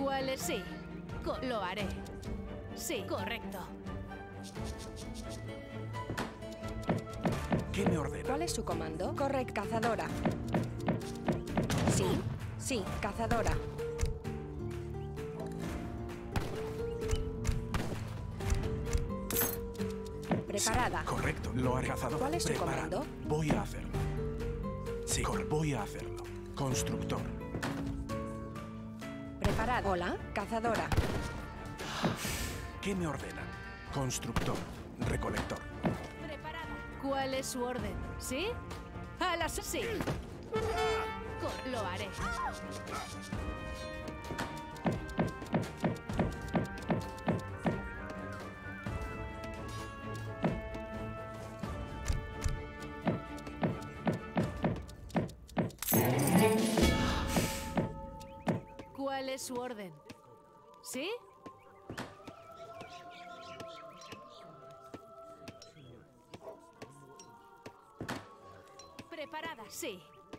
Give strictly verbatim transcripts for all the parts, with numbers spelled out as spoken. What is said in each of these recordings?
¿Cuál es? Sí. Co- lo haré. Sí, correcto. ¿Qué me ordena? ¿Cuál es su comando? Correcto, cazadora. Sí, sí, cazadora. Preparada. Sí, correcto, lo haré. Cazador. ¿Cuál es su Preparado. comando? Voy a hacerlo. Sí, cor- voy a hacerlo. Constructor. Preparada. Hola, cazadora. ¿Qué me ordenan? Constructor. Recolector. Preparada. ¿Cuál es su orden? ¿Sí? A las... Sí. Cor- lo haré. ¿Cuál es su orden? ¿Sí? Preparada, sí.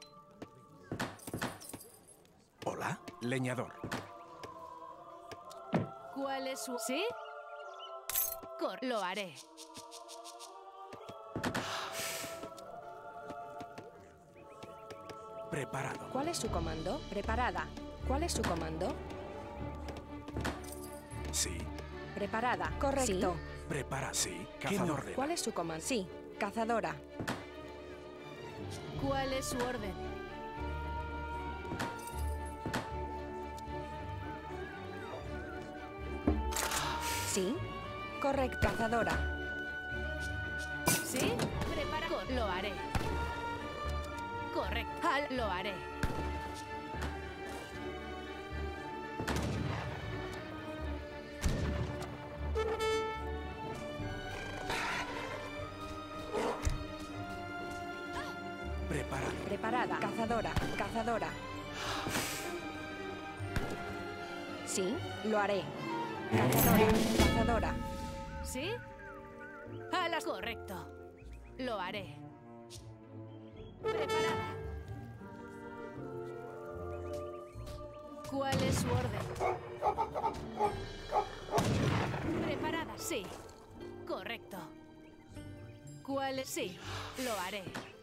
Hola, leñador. ¿Cuál es su... ¿Sí? Cor... Lo haré. Preparado. ¿Cuál es su comando? Preparada. ¿Cuál es su comando? Sí. Preparada. Correcto. Prepara. Sí. ¿Qué me ordena? ¿Cuál es su comando? Sí, cazadora. ¿Cuál es su orden? Sí, correcto, cazadora. ¿Sí? Prepara... Cor- Lo haré. Correcto. Al- Lo haré. Preparado. Preparada. Cazadora. Cazadora. Sí, lo haré. Cazadora. Cazadora. ¿Sí? A las... Correcto. Lo haré. Preparada. ¿Cuál es su orden? Preparada, sí. Correcto. ¿Cuál es? Sí. Lo haré.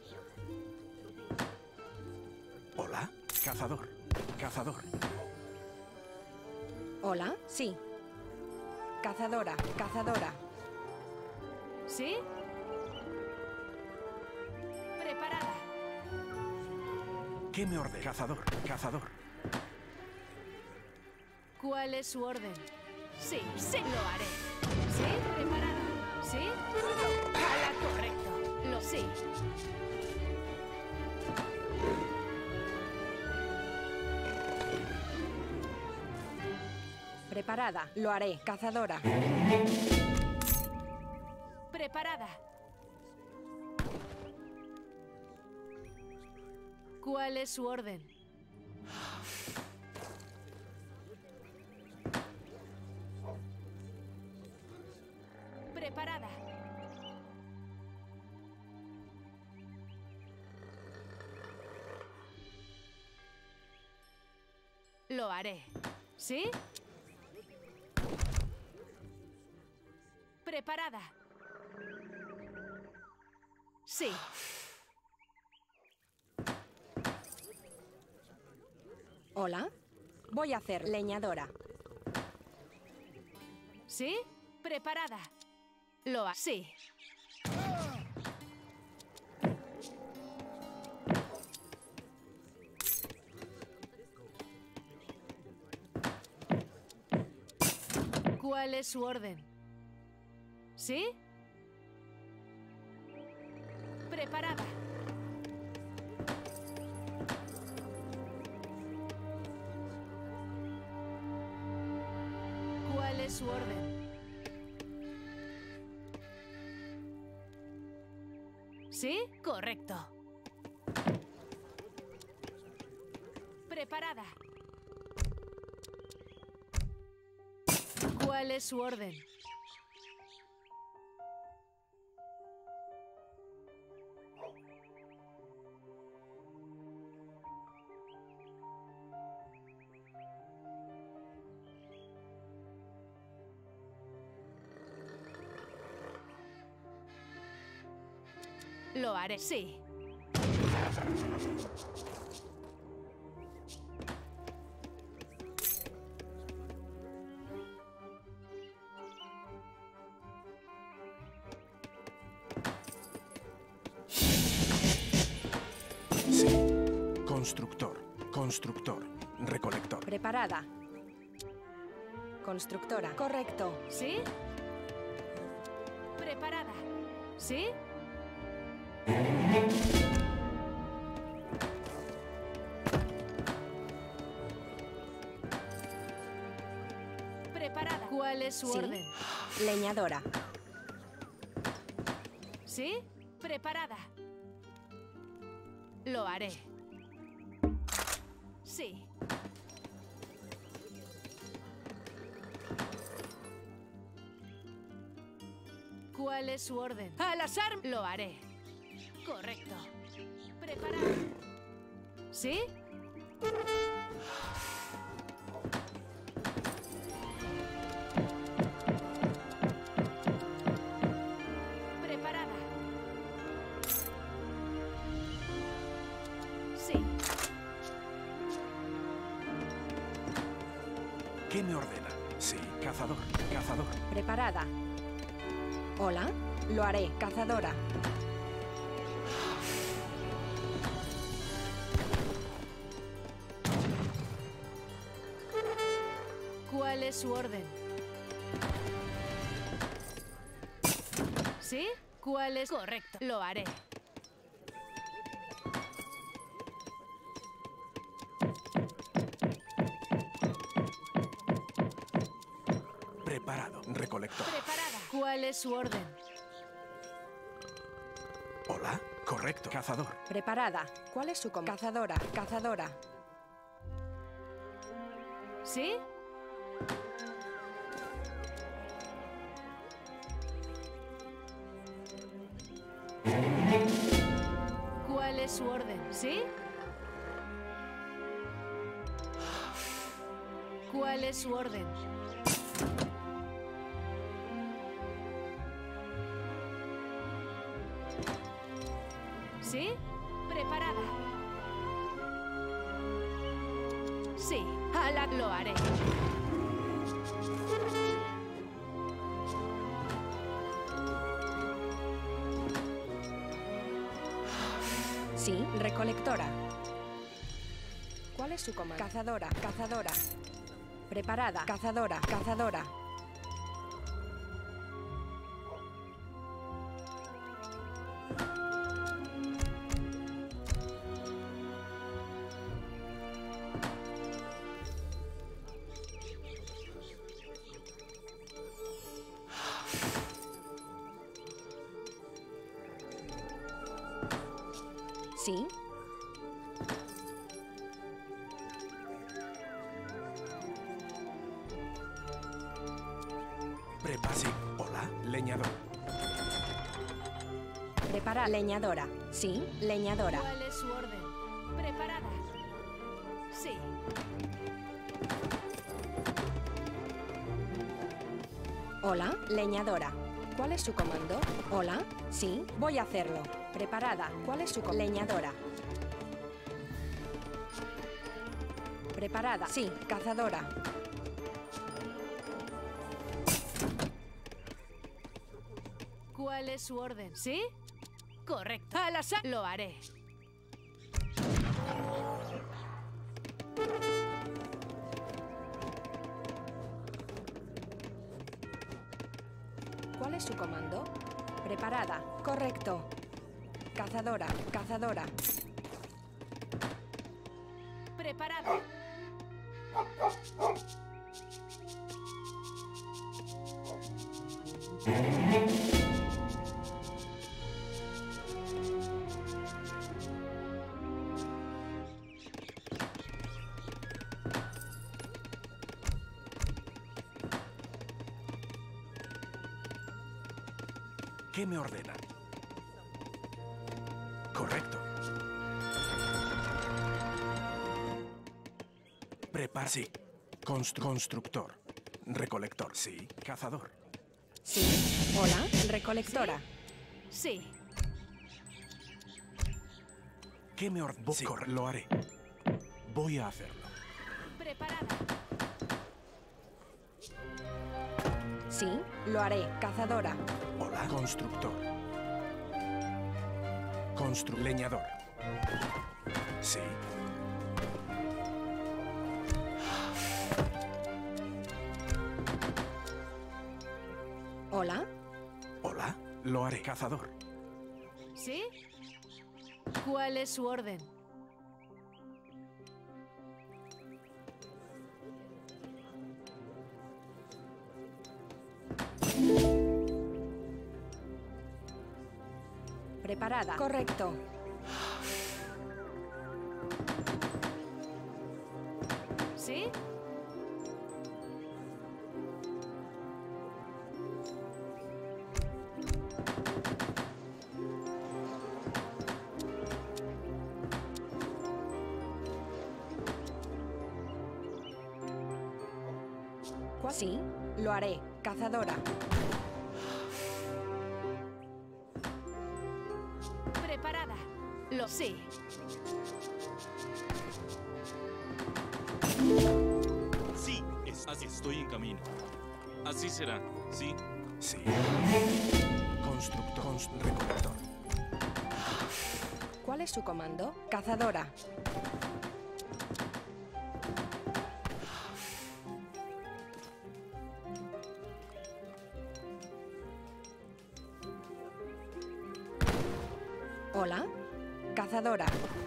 Hola, cazador. Cazador. Hola, sí. Cazadora. Cazadora. ¿Sí? Preparada. ¿Qué me ordena? Cazador. Cazador. ¿Cuál es su orden? Sí, sí, lo haré. ¿Sí? Preparada. ¿Sí? Ala, correcto. Lo sí. Preparada. Lo haré. Cazadora. Preparada. ¿Cuál es su orden? Preparada. Lo haré. ¿Sí? Preparada. Sí. Hola. Voy a hacer leñadora. ¿Sí? Preparada. Lo ha... Sí. ¿Cuál es su orden? ¿Sí? Preparada. ¿Cuál es su orden? ¿Sí? Correcto. Preparada. ¿Cuál es su orden? Lo haré. Sí. Sí. Constructor. Constructor. Recolector. Preparada. Constructora. Correcto. ¿Sí? Preparada. ¿Sí? Preparada. ¿Cuál es su Sí. orden? Leñadora. ¿Sí? Preparada. Lo haré. Sí. ¿Cuál es su orden? ¡A las armas! Lo haré. Correcto. Preparada. ¿Sí? Preparada. Sí. ¿Qué me ordena? Sí. Cazador. Cazador. Preparada. Hola. Lo haré. Cazadora. ¿Cuál es su orden? ¿Sí? ¿Cuál es? Correcto. Lo haré. Preparado. Recolector. Preparada. ¿Cuál es su orden? Hola. Correcto. Cazador. Preparada. ¿Cuál es su com- Cazadora. Cazadora. ¿Sí? ¿Cuál es su orden? ¿Sí? ¿Cuál es su orden? ¿Sí? Preparada. Sí, a la lo haré. Sí. Recolectora. ¿Cuál es su comando? Cazadora. Cazadora. Preparada. Cazadora. Cazadora. Sí. Prepa. Sí. Hola. Leñador. Prepara. Leñadora. Sí. Leñadora. ¿Cuál es su orden? Preparada. Sí. Hola. Leñadora. ¿Cuál es su comando? Hola. Sí. Voy a hacerlo. Preparada. ¿Cuál es su comando? Leñadora. Preparada. Sí. Cazadora. ¿Cuál es su orden? ¿Sí? Correcto. A la sa- lo haré. ¿Cuál es su comando? Preparada. Correcto. Cazadora. Cazadora. Preparada. ¿Qué me ordena? Correcto. Prepara. Sí. Constru- constructor. Recolector. Sí. Cazador. Sí. Hola. Recolectora. Sí. ¿Qué me ordena? Sí, corre- lo haré. Voy a hacerlo. Preparada. Sí, lo haré. Cazadora. Hola. Constructor. Constru... Leñador. Sí. Hola. Hola. Lo haré. Cazador. ¿Sí? ¿Cuál es su orden? Preparada. Correcto. ¿Sí? ¿Cuál? Sí, lo haré. Cazadora. Preparada. Lo sí. Sí, es- así estoy en camino. Así será, sí. Sí. Constructor. Const- recolector. ¿Cuál es su comando? Cazadora. Hola. Cazadora.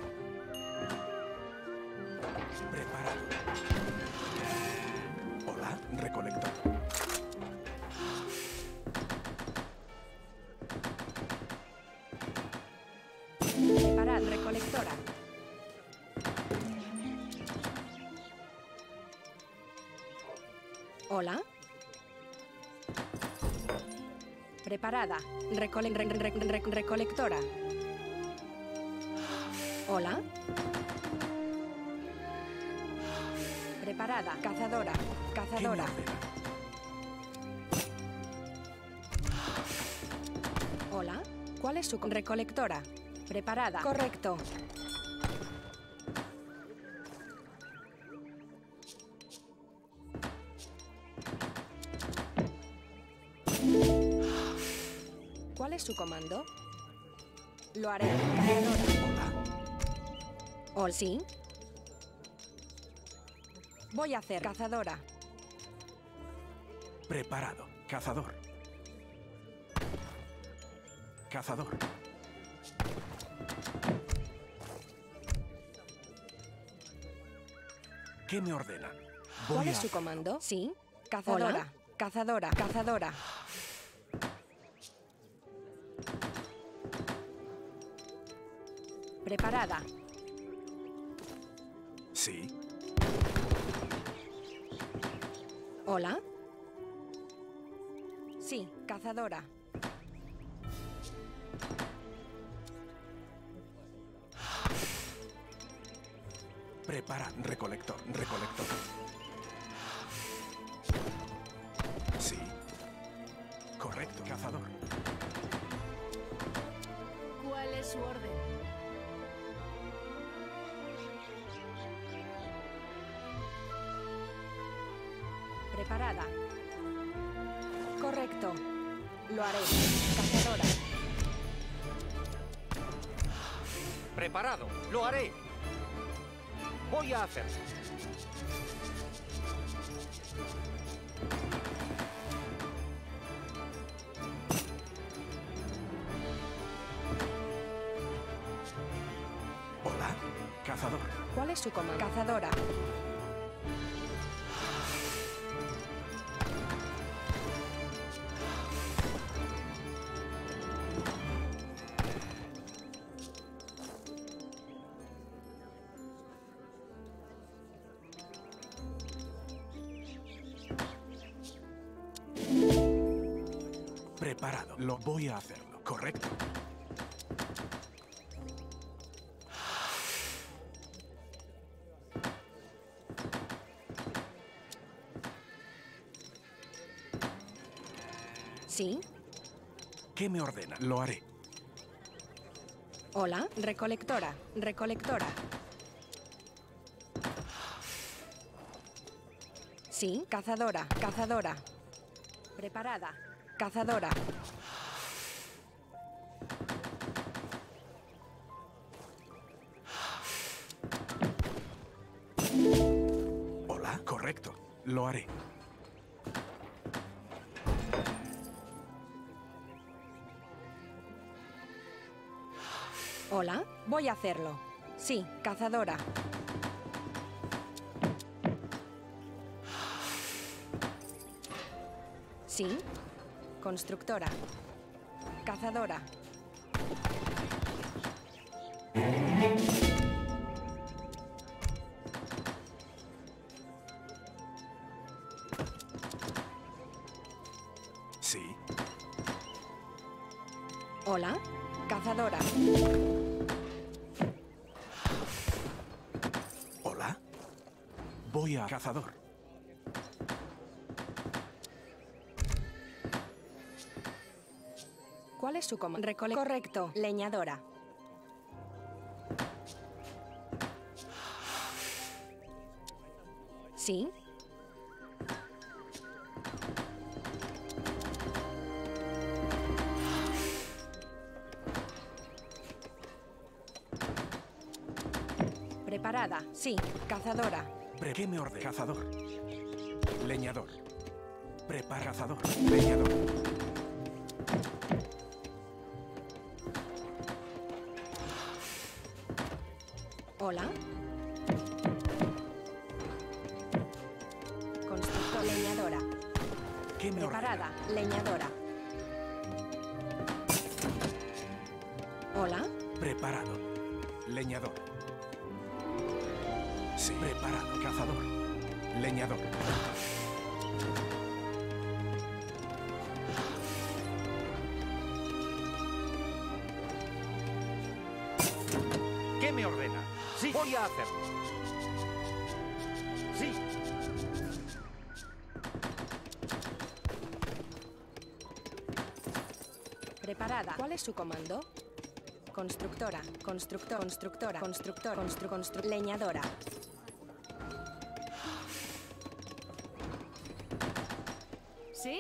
Preparado. Hola. Recolector. Preparad. Recolectora. Hola. Preparada. Recole- re- re- re- recolectora. Hola. Preparada. Cazadora. ¿Qué me Cazadora. ordena? Hola. ¿Cuál es su com- recolectora? Preparada. Correcto. ¿Cuál es su comando? Lo haré. Cazadora. Hola. ¿O sí? Voy a hacer cazadora. Preparado. Cazador. Cazador. ¿Qué me ordena? Voy ¿Cuál a es su hacerlo. comando? Sí. Cazadora. Cazadora. Cazadora. Preparada. Sí. Hola. Sí, cazadora. Prepara. Recolector. Recolector. Sí. Correcto. Cazador. ¿Cuál es su orden? Preparada. Correcto. Lo haré. Cazadora. Preparado, lo haré. Voy a hacerlo. Hola. Cazador. ¿Cuál es su comando? Cazadora. Preparado. Lo voy a hacerlo. Correcto. Sí. ¿Qué me ordena? Lo haré. Hola, recolectora, recolectora. Sí, cazadora, cazadora. Preparada, cazadora. Hola, correcto. Lo haré. Hola, voy a hacerlo. Sí, cazadora. Sí, constructora. Cazadora. Sí. Hola, cazadora. Hola. Voy a cazador. ¿Cuál es su comando? Recole- Correcto, leñadora. Sí. Preparada, sí, cazadora. Pre- ¿Qué me ordena? Cazador. Leñador. Prepara cazador. Leñador. Hola. Constructor, leñadora. ¿Qué me Preparada, ordena? leñadora. Hola. Preparado. Leñador. Sí. Preparado. Cazador. Leñador. ¿Qué me ordena? Sí, voy a hacerlo. Sí. Preparada. ¿Cuál es su comando? Constructora, constructor, constructora, constructor, constru, constru, leñadora. ¿Sí?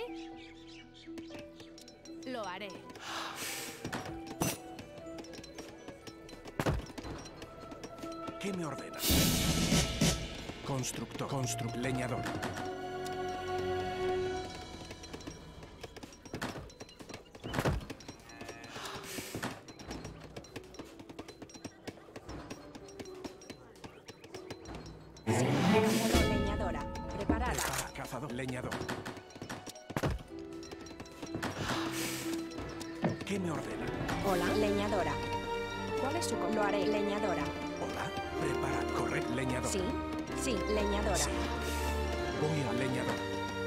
Lo haré. ¿Qué me ordena? Constructor. Constru. Leñador. Sí, cazador, leñadora. Preparada. Prepara. Cazador. Leñador. ¿Qué me ordena? Hola, leñadora. ¿Cuál es su comando? Lo haré, leñadora. Hola. Prepara. Correcto. Leñador. Sí, sí, leñadora. Sí. Voy a leñador.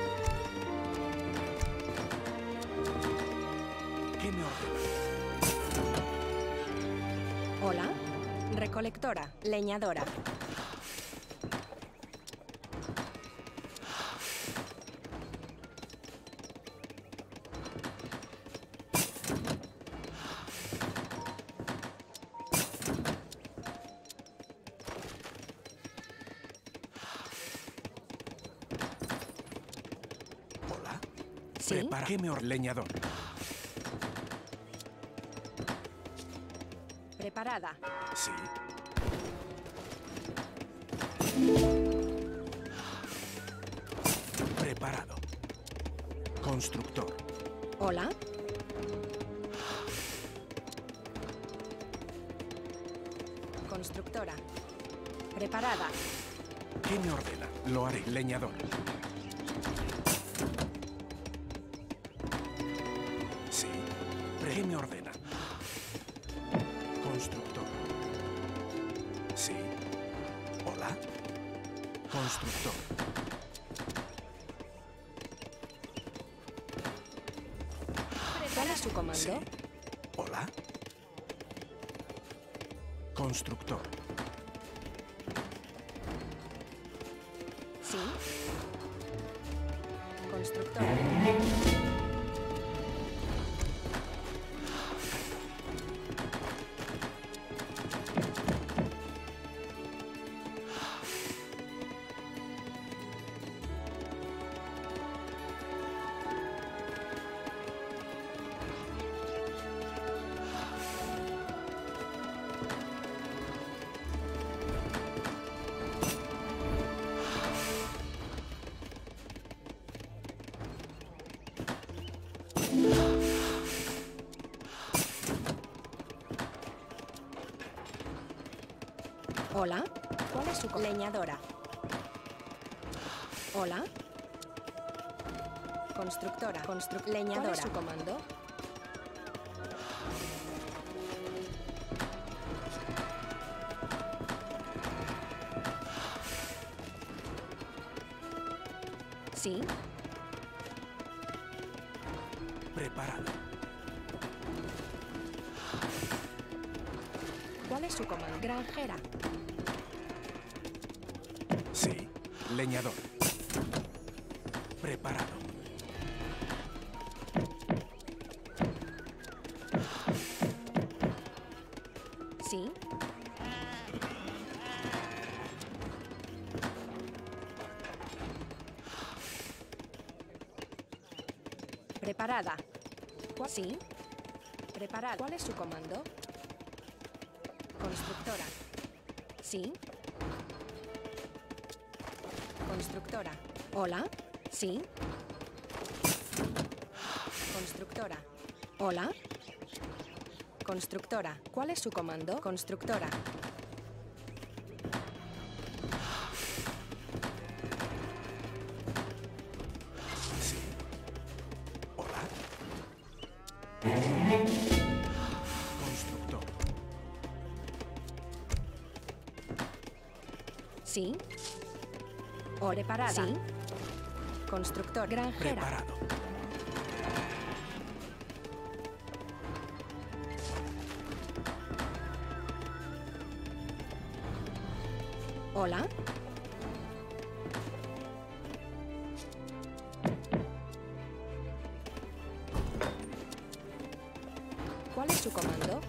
¿Qué me ordena? Hola, recolectora, leñadora. Hola. Sí, Prepara. ¿Qué me ordena? Leñador. preparada. Sí. Preparado. Constructor. Hola. Constructora. Preparada. ¿Qué me ordena? Lo haré. Leñador. Sí. Pre- ¿Qué me ordena? Constructor. Sí. Hola. Constructor. ¿Cuál es su comando? Sí. Hola. Constructor. Sí. Constructora. Hola. ¿Cuál es su comando? Leñadora. Hola. Constructora. Constru Leñadora. ¿Cuál es su comando? Sí. Preparado. ¿Cuál es su comando? Granjera. Sí. Leñador. Preparado. Sí. Preparada. ¿Cuál? Sí. Preparada. ¿Cuál es su comando? Constructora. Sí. Constructora. Hola. Sí. Constructora. Hola. Constructora. ¿Cuál es su comando? Constructora. Sí. Hola. Constructor. Sí. O preparada. Sí. Constructor. Granjera. Preparado. Hola. ¿Cuál es su comando?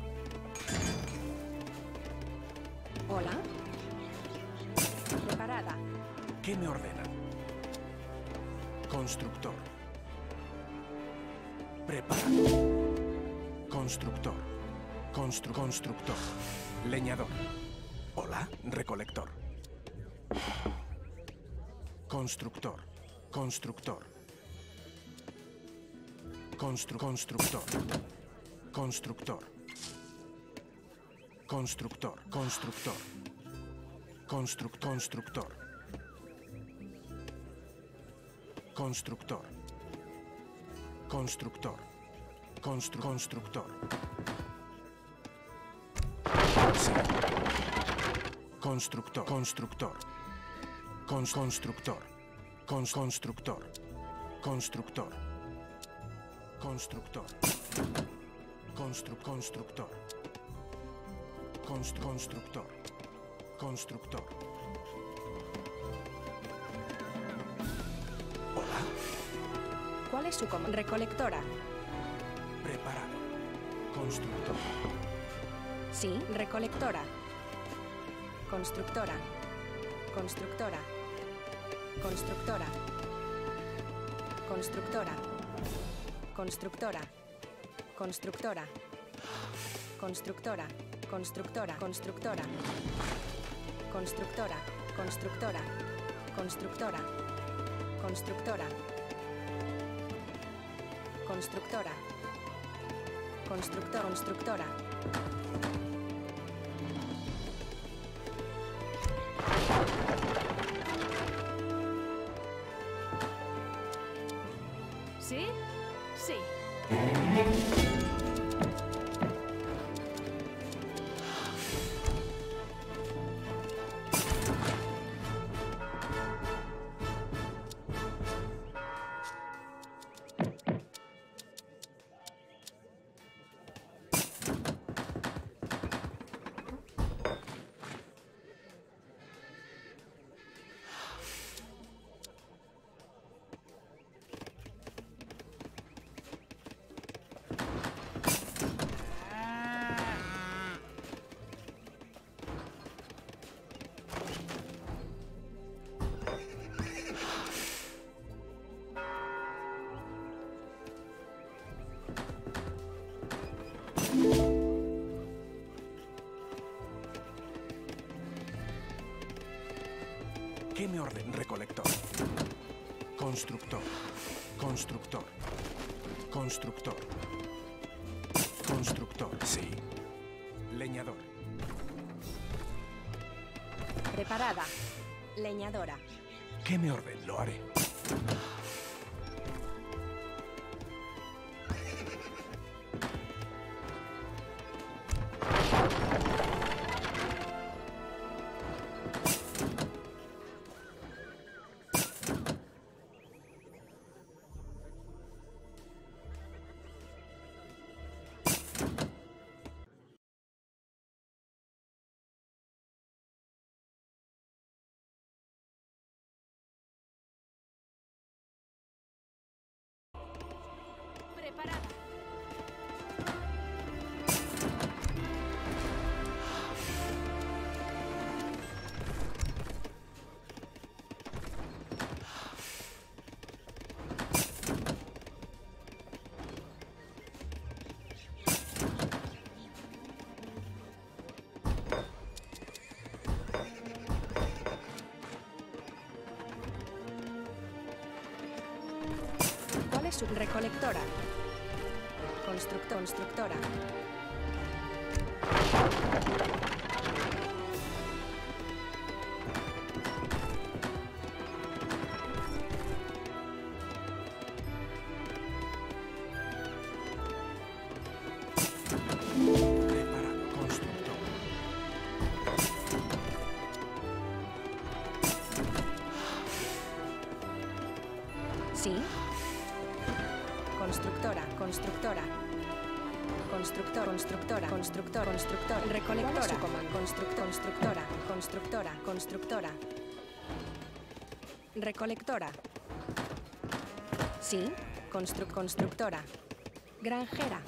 Hola. Preparada. ¿Qué me ordena? Constructor. Preparado. Constructor. Constru constructor. Leñador. Hola, recolector. Constructor. Constructor. Constru constructor. Constructor. Constructor. Constructor. Constru constructor. Constructor. Constructor. Constru constructor. Sí. Constructor. Constructor. Cons constructor. Cons constructor. Constructor. Constructor. Constru constructor. Const constructor. Constructor. Hola. ¿Cuál es su comando? Recolectora. Preparado. Constructor. Sí. Recolectora. Constructora. Constructora. Constructora. Constructora. Constructora. Constructora. Constructora. Constructora. Constructora. Constructora. Constructora. Constructora. Constructora. Constructora. Constructor. Constructora. ¿Sí? Sí. ¿Qué me orden? Recolector. Constructor. Constructor. Constructor. Constructor. Sí. Leñador. Preparada. Leñadora. ¿Qué me ordena? Lo haré. Preparada. ¿Cuál es su recolectora? Constructor, constructora. Preparado. Constructor. ¿Sí? Constructora, constructora. Constructor, constructora, constructor, constructor, recolectora, constructor, constructora, constructora, constructora. Recolectora. Sí, constru constructora. Granjera.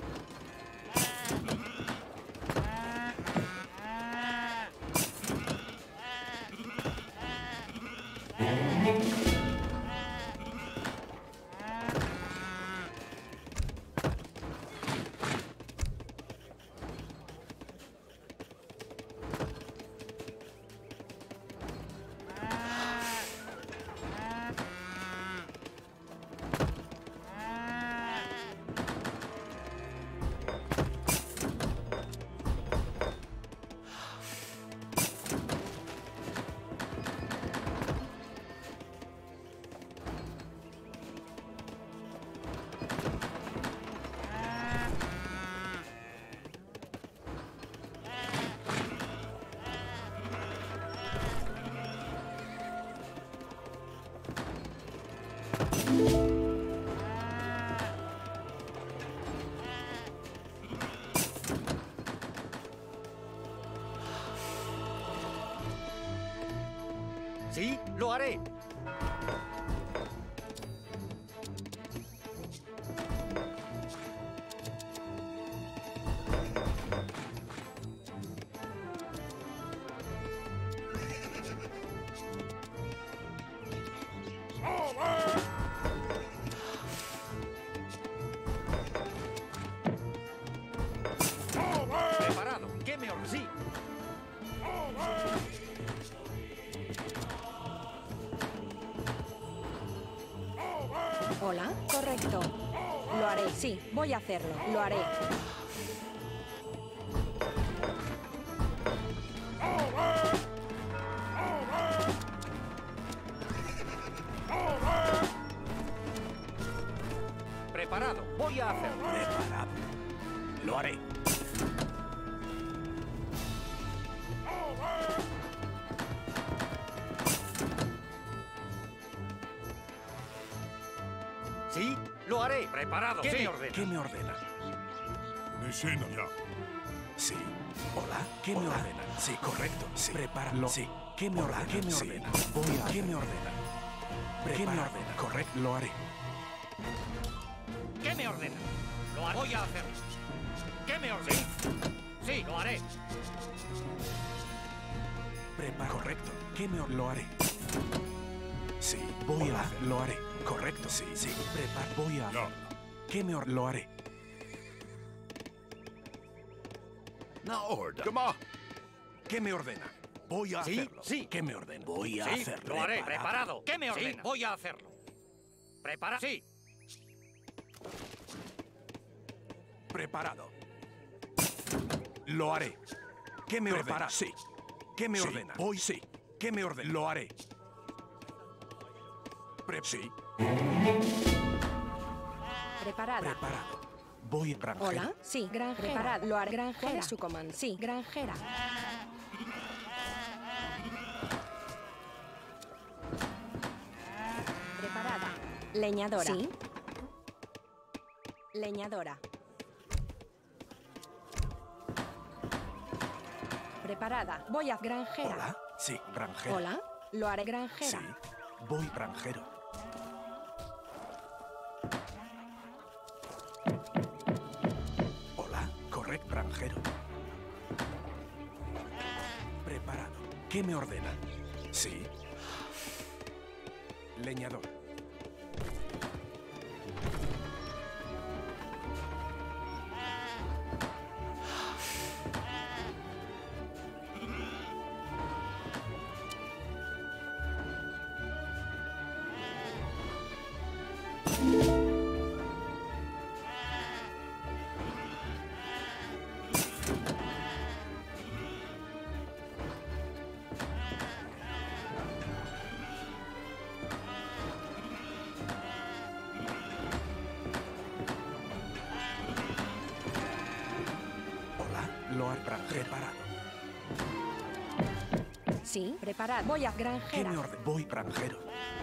Sí, lo haré. Preparado. ¿Qué me ordena? Sí. Hola, correcto. Lo haré, sí, voy a hacerlo. Lo haré. Preparado. Voy a hacerlo. Preparado. Lo haré. Sí, lo haré. Preparado. ¿Qué Sí. me ordena? ¿Qué me ordena? Escena ya. Sí. Hola. ¿Qué me ordena? Sí, correcto. Sí. Prepáralo. Sí. ¿Qué me ordena? ¿Qué me Sí. ordena? Voy a. ¿Qué me ordena? ¿Qué me ordena? Correcto. Lo haré. ¿Qué me ordena? Lo haré. Voy a hacerlo. ¿Qué me ordena? Sí, lo haré. Prepara. Correcto. ¿Qué me ordena? Lo haré. Sí. Voy a. hacer- Lo haré. Correcto. Sí. Sí. Prepara. Voy a. Ya. ¿Qué me ordena? Lo haré. Na orden. Come ¿Qué me ordena? Voy a Sí, hacerlo. sí. ¿Qué me ordena? Voy a Sí, hacerlo. lo haré. Preparado. ¿Qué me ordena? Sí, voy a hacerlo. ¿Prepara? Sí. Preparado. Lo haré. ¿Qué me ordena? Sí. ¿Qué me Sí. ordena? Voy, sí. ¿Qué me ordena? Lo haré. Pre sí. Preparada. Preparado. Voy granjero. Hola, sí, granjera. Preparada. Lo haré. Granjera. ¿Cuál es su comando? Sí, granjera. Preparada. Leñadora. Sí. Leñadora. Preparada. Voy a granjera. Hola. Sí, granjero. Hola, lo haré granjera. Sí. Voy granjero. Hola. Correcto, granjero. Preparado. ¿Qué me ordena? Sí. Leñador. Lo haré preparado. Sí, preparado. Voy a ¿Qué granjera. me ordena? Voy granjero.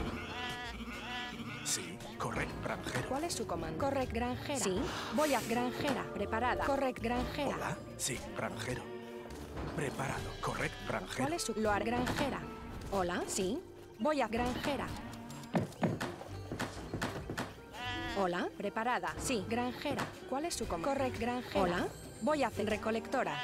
Sí, correcto, granjero. ¿Cuál es su comando? Correct, granjera. Sí, voy a granjera. Preparada. Correct, granjera. Hola. Sí, granjero. Preparado. Correcto, granjero. ¿Cuál es su...? Lo haré granjera. Hola, sí, voy a granjera. Hola, preparada. Sí, granjera. ¿Cuál es su comando? Correct, granjera. Hola, voy a hacer recolectora.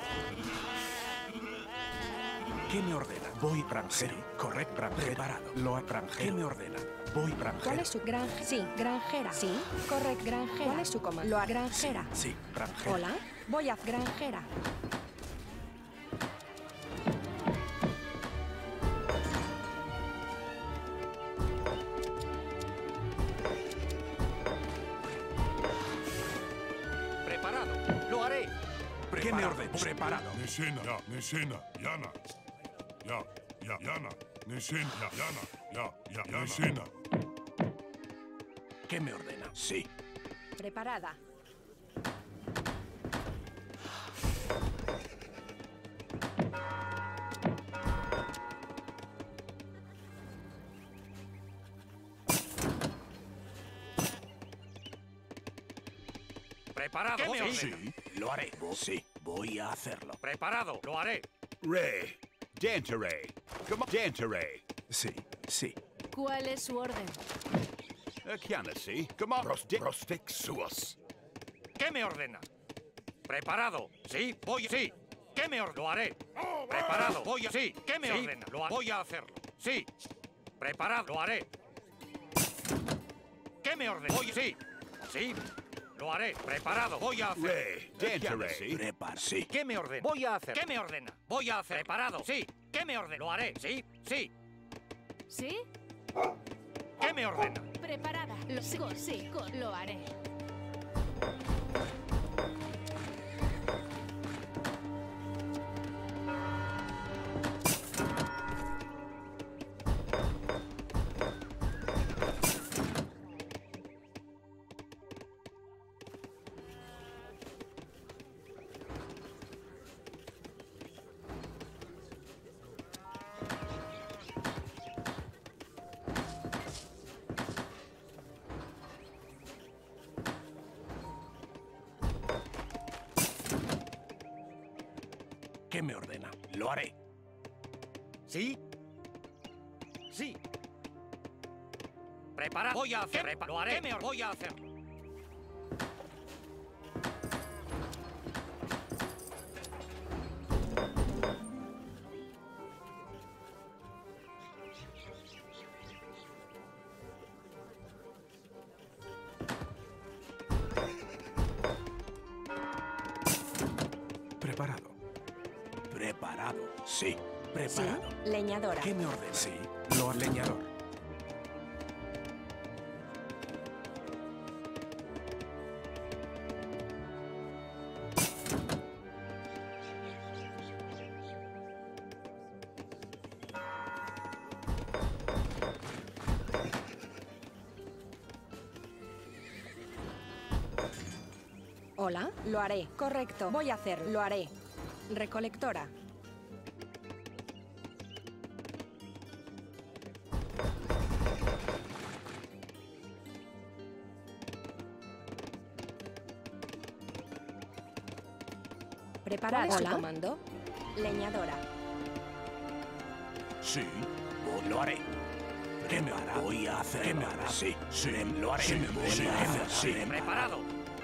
¿Qué me ordena? Voy granjero. Correcto, granjero. Preparado. Lo haré granjero. ¿Qué me ordena? Voy granjero. ¿Cuál es su granja? Sí, granjera. Sí, correct, granjera. ¿Cuál es su comando? Lo haré granjera. Sí, granjero. Hola, voy a granjera. Preparado. Lo haré. ¿Qué me ordena? Preparado. Neshena, ya, Neshena, Yana. Ya, ya, Yana. Neshena, ya, Yana. Ya, ya, ya, Neshena. ¿Qué me ordena? Sí. Preparada. Preparado. ¿Qué me Sí. ordena? Lo haré. Sí, voy a hacerlo. Preparado. Lo haré. Ray. Danteray. Come on. Danteray. Sí, sí. ¿Cuál es su orden? Kianasi. Come on. Rosti- Rostic suas. ¿Qué me ordena? Preparado. Sí. Voy. Sí. ¿Qué me ordena? Lo haré. Preparado. Voy. a- Sí. ¿Qué me ordena? Lo ha- Voy a hacerlo. Sí. Preparado. Lo haré. ¿Qué me ordena? Voy. Sí. Sí. Lo haré. Preparado. Voy a hacer. Ray. Danteray. Prepara. Sí. ¿Qué me ordena? Voy a hacer. ¿Qué me ordena? Voy a hacer. Preparado. Sí. ¿Qué me ordena? Lo haré. Sí. Sí. ¿Sí? ¿Qué me ordena? Preparada. Lo sigo. Sí, co- lo haré. ¿Qué me ordena? Lo haré. ¿Sí? Sí. Prepara. Voy a hacer. Prepa- lo haré. ¿Qué me or- Voy a hacerlo. Preparado. Preparado. Sí. Sí, Preparado. leñadora. ¿Qué me ordena? Sí. Lo leñador. Hola, lo haré. Correcto, voy a hacerlo. Lo haré. Recolectora. Preparada. ¿Cuál es su comando? Leñadora. Sí, lo haré. ¿Qué me hará? Voy a hacer. ¿Qué me hará? Sí, sí, lo haré. Sí, voy sí, a hacer. Sí, preparado.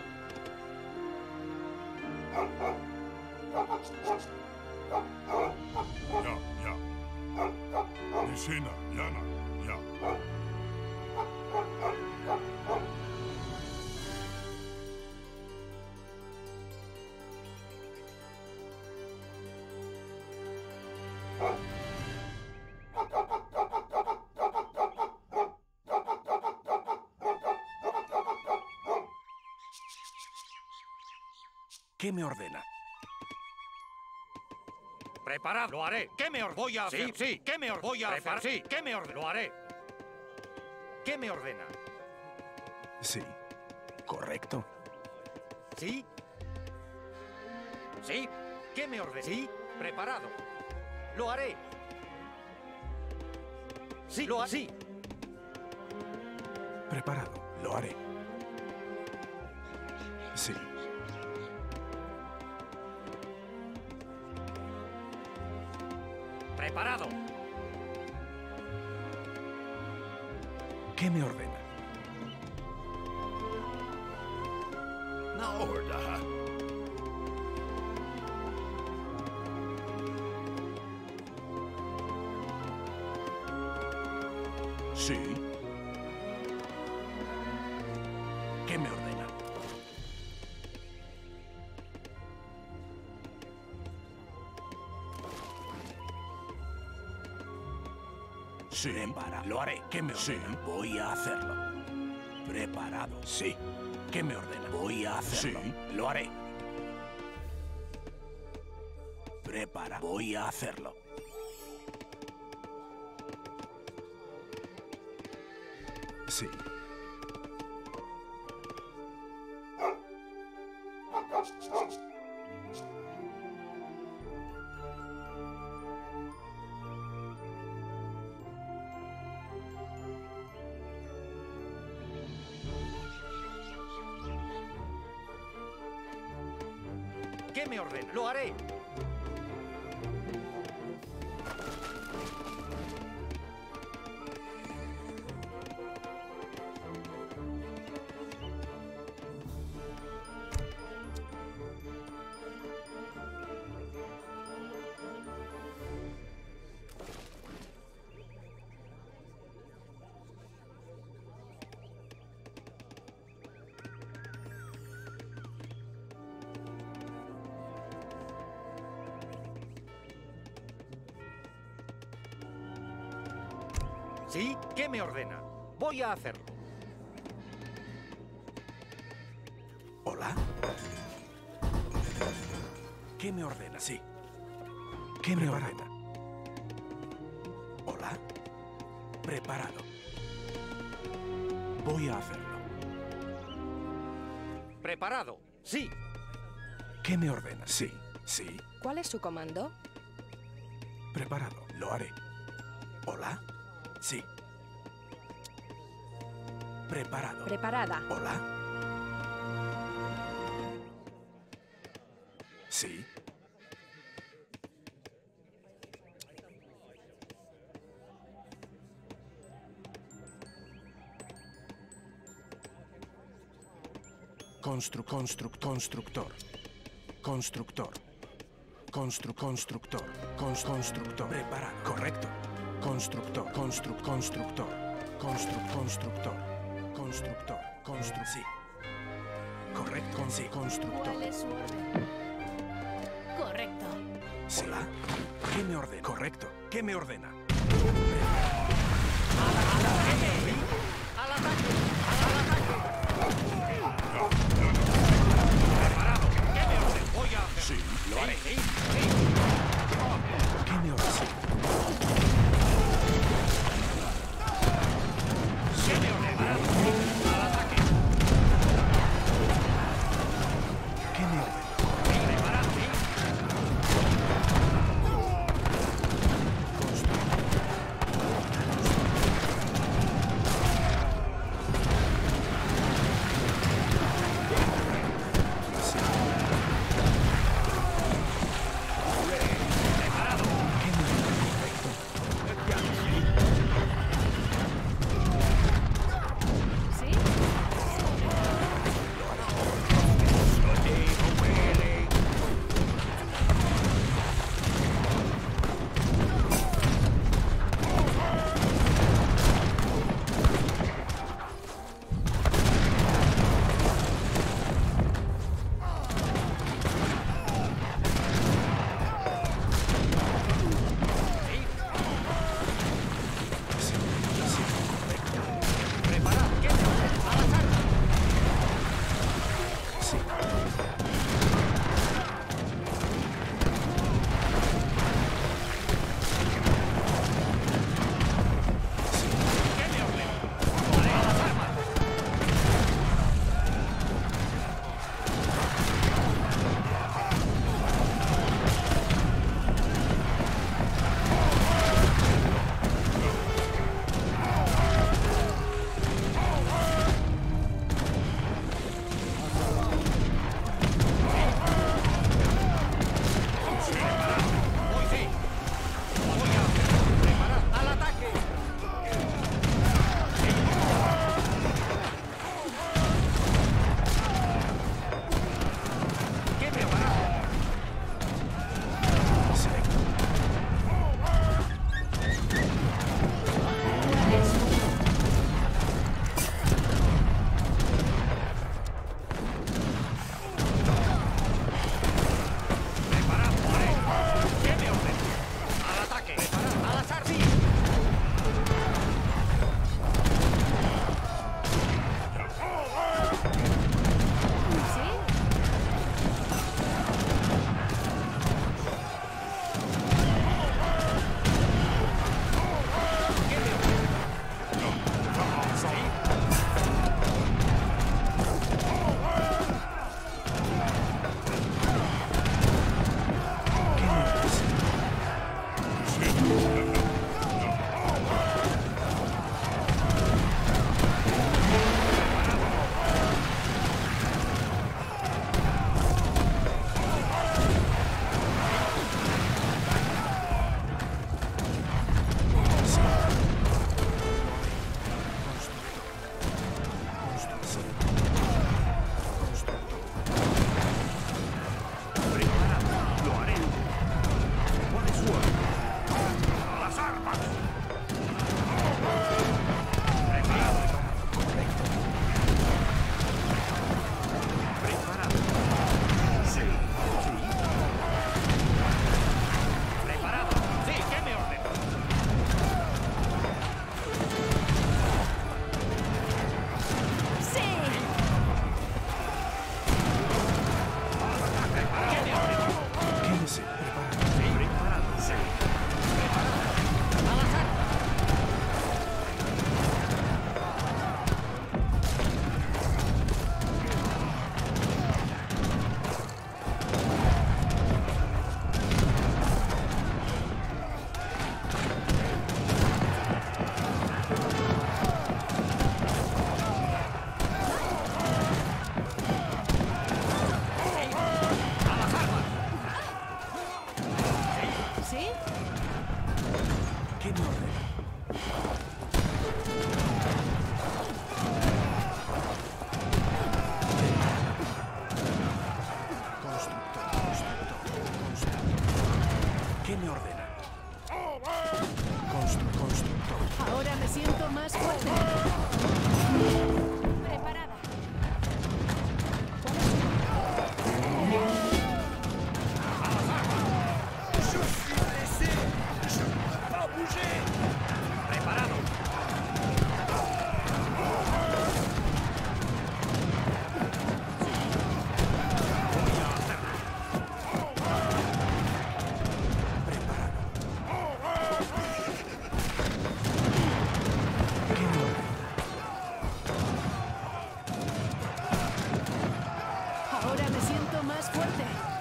Ya, ya. Escena, Yana, ya. ¿Qué me ordena? Preparado. Lo haré. ¿Qué me ordena? Voy a hacer. Sí, sí. ¿Qué me ordena? Voy a hacer. Sí. ¿Qué me ordena? Lo haré. ¿Qué me ordena? Sí. Correcto. ¿Sí? ¿Sí? ¿Qué me ordena? Sí. Preparado. Lo haré. Sí, lo haré. Sí. Preparado. Lo haré. Sí. Preparado. ¿Qué me ordena? Na orda. Sí. ¿Qué me ordena? Sí, para, lo haré. ¿Qué me ordena? Sí, voy a hacerlo. Preparado. Sí. ¿Qué me ordena? Voy a hacerlo. Sí, lo haré. Prepara. Voy a hacerlo. Sí. ¿Qué me ordena? Lo haré. ¿Sí? ¿Qué me ordena? Voy a hacerlo. ¿Hola? ¿Qué me ordena? Sí. ¿Qué me ordena? ¿Hola? Preparado. Voy a hacerlo. Preparado. Sí. ¿Qué me ordena? Sí. Sí. ¿Cuál es su comando? Preparado. Lo haré. ¿Hola? Sí. Preparado. Preparada. ¿Hola? Sí. Constru, constru, constructor. Constructor. Constru, constructor. Cons, constructor. Preparado. Correcto. Constructor. Constru, constructor. Constru, constructor. Constructor. Constru, sí. Correcto. Con, sí. Constructor. ¿Cuál es su orden? Correcto. Sí. Hola. ¿Qué me ordena? Correcto. ¿Qué me ordena? ¡Al ataque! ¡Al ataque! ¡Preparado! ¿Qué me ordena? Voy a hacer. Sí, lo haré. Sí, sí. ¿Qué me ordena? ¿Qué me ordena? ¡Al ataque! Ahora me siento más fuerte.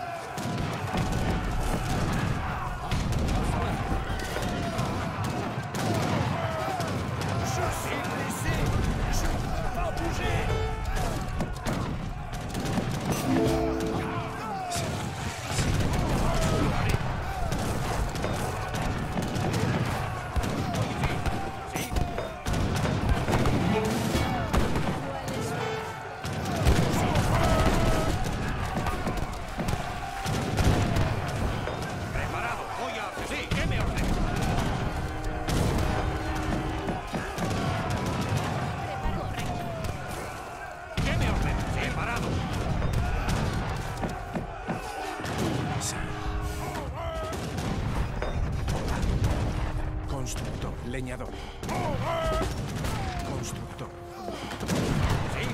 Preparado. Voy a... Sí, ¿qué me ordena? ¿Qué me ordena? Sí, preparado. Sí. Hola. Constructor. Leñador. Constructor. Sí.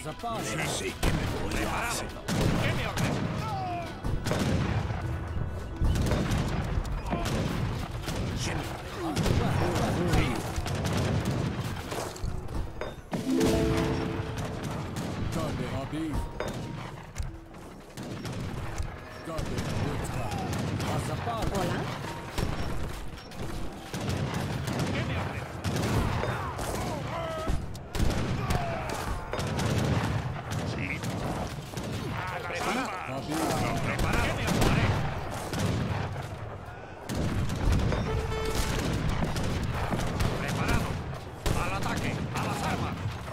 Sí, que me voy a Preparado. hacer. ¿Qué me ordena? Hola. ¿Qué me ordena? Sí. Preparado. Preparado. ¿Qué me ordenaré? Preparado. Al ataque. A las armas.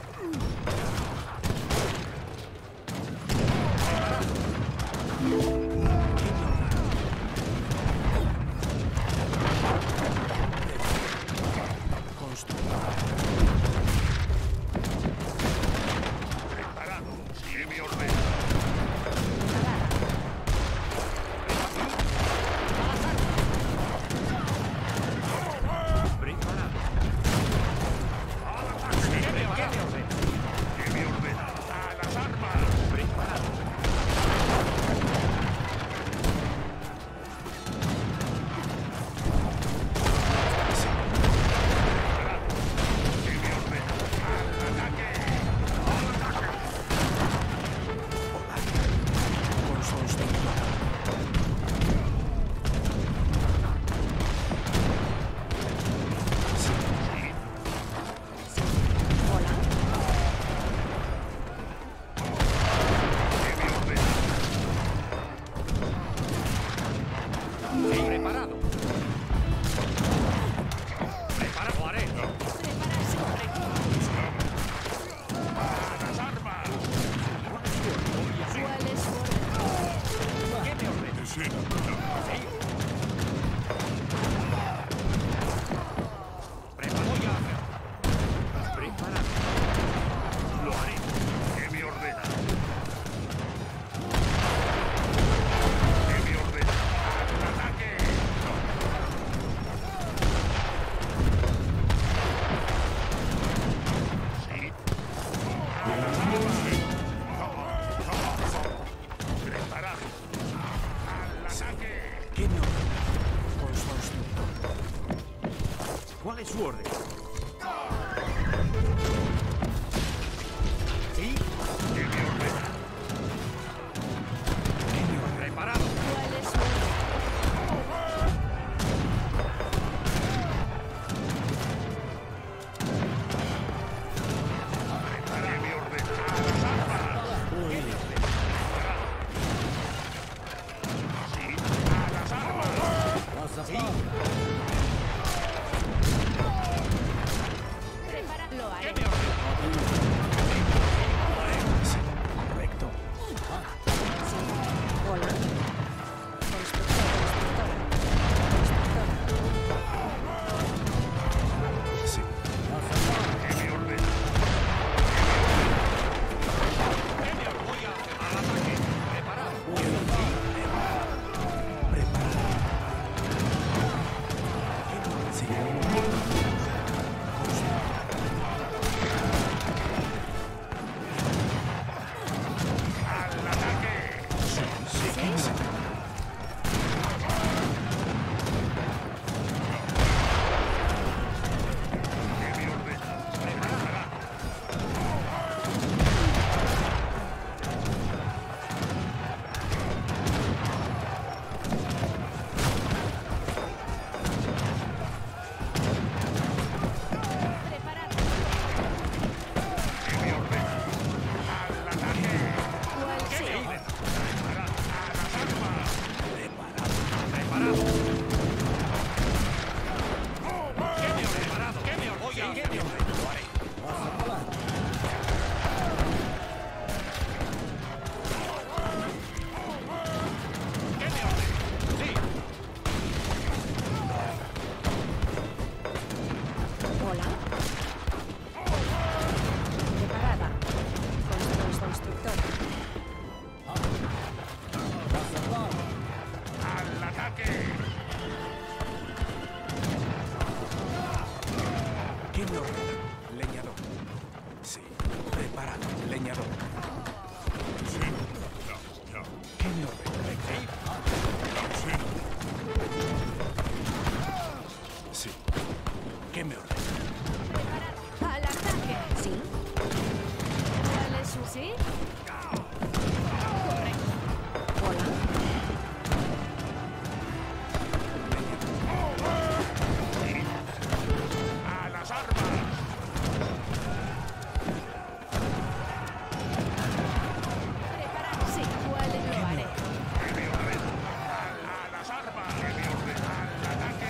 Preparado. ¿Qué me ordena? Preparado. Al ataque. ¿Qué me ordena? ¿Qué me ordena? A las armas. Preparado. ¿Qué me ordena? Al ataque. Al ataque. Hola. ¿Qué me ordena? Sí, preparado. Preparado, lo haré. Prepararse correcto. A las armas. ¿Cuál es su orden? ¿Qué me ordena? Escena. Sí. Preparado. Voy a hacer. Preparado. Lo haré. ¿Qué me ordena? ¿Qué me ordena? ¡Al ataque! Sí. A las armas. Preparado. ¡Al ataque! ¿Qué me ordena? Constructor. ¿Cuál es su orden? ¿Sí? ¿Qué me ordena? Preparado. ¿Cuál es su orden? ¿Qué me ordena? ¡A las armas! ¿Qué me ordena? Preparado. ¿Sí? ¡A las armas! ¿Sí? Prepara. Lo ¿Qué haré. me ordena? Sí, correcto. Hola. Constructor, constructora. Constructora. Sí. ¿Qué me ordena? ¿Qué me ordena? Voy a hacer. Al ataque. Preparado. Preparado. Sí. Al ataque. Sí, sí. ¿Qué me ordena? Preparado. Preparado. ¿Qué me ordena? Al ataque. ¿Cuál ¿Qué sí? me ordena? Preparado. A las armas. Preparado. ¿Qué me ordena? Preparado. ¿Qué me ordena? Voy a ¿Qué me ordena? Lo haré. ¿Qué me ordena? Sí. Hola. Preparada. Constru- Constructora. Al ataque. ¿Qué me ordena? Leñador. Sí. Preparado. Leñador. ¿Qué me ordena? ¡Al ataque! Sí. ¿Cuál es su sí? Correcto. Hola. ¡A las armas! Preparado. Sí. ¿Cuál es? Lo haré. ¡A las armas! ¡Que me ordena! ¡Al ataque!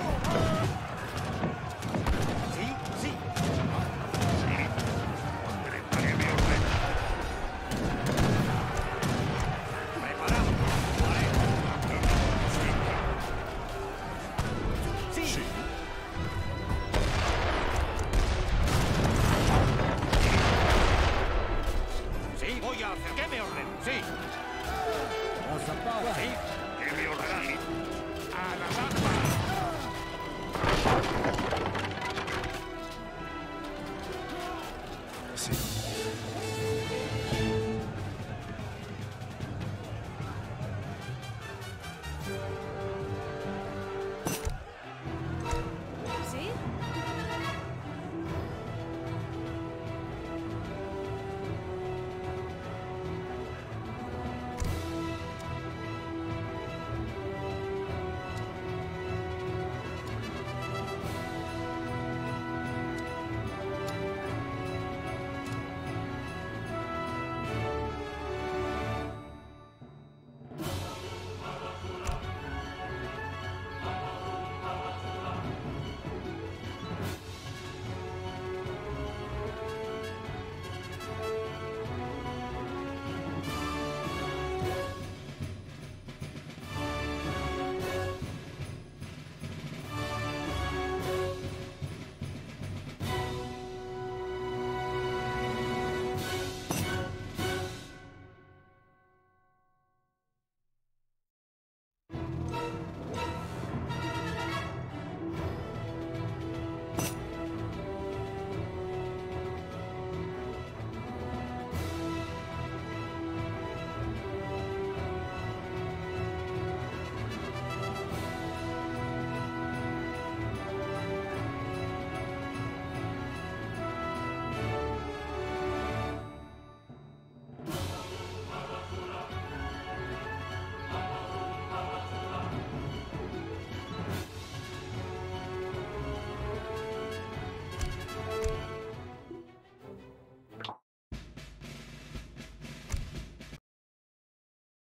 Sí, sí. Sí. ¿Qué me ordena? Preparado. Lo haré. Sí. Sí. Sí, voy a hacer. ¿Qué me ordena? Sí. Sí. ¿Qué me ordena? ¡A las armas! Sí.